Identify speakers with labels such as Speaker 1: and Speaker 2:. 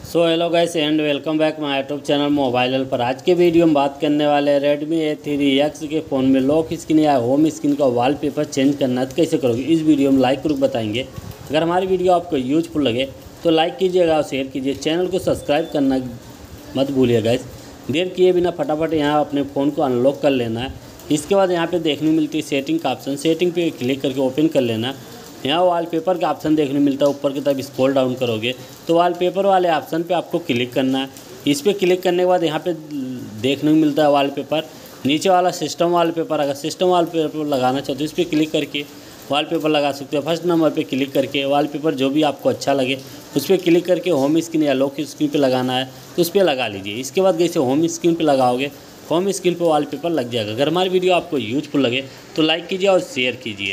Speaker 1: So hello guys and welcome back my YouTube channel mobile पर। आज के video में बात करने वाले हैं Redmi A3X के फ़ोन में लॉक स्क्रीन या होम स्क्रीन का वॉलपेपर चेंज करना है तो कैसे करोगे। इस वीडियो में लाइक करके बताएंगे। अगर हमारी वीडियो आपको यूजफुल लगे तो लाइक कीजिएगा और शेयर कीजिए। चैनल को सब्सक्राइब करना मत भूलिए गाइस। देर किए बिना फटाफट यहाँ अपने फ़ोन को अनलॉक कर लेना है। इसके बाद यहाँ पे देखने मिलती है सेटिंग का ऑप्शन, सेटिंग पे क्लिक करके ओपन कर लेना। यहाँ वॉलपेपर का ऑप्शन देखने मिलता है, ऊपर की तरफ स्क्रॉल डाउन करोगे तो वॉलपेपर वाले ऑप्शन पे आपको क्लिक करना है। इस पर क्लिक करने के बाद यहाँ पे देखने को मिलता है वॉलपेपर, नीचे वाला सिस्टम वॉलपेपर। अगर सिस्टम वॉलपेपर लगाना चाहते हो इस पर क्लिक करके वॉलपेपर लगा सकते हो। फर्स्ट नंबर पे क्लिक करके वॉलपेपर जो भी आपको अच्छा लगे उस पर क्लिक करके होम स्क्रीन या लॉक स्क्रीन पे लगाना है तो उस पर लगा लीजिए। इसके बाद जैसे होम स्क्रीन पे लगाओगे होम स्क्रीन पे वॉलपेपर लग जाएगा। अगर हमारी वीडियो आपको यूजफुल लगे तो लाइक कीजिए और शेयर कीजिए।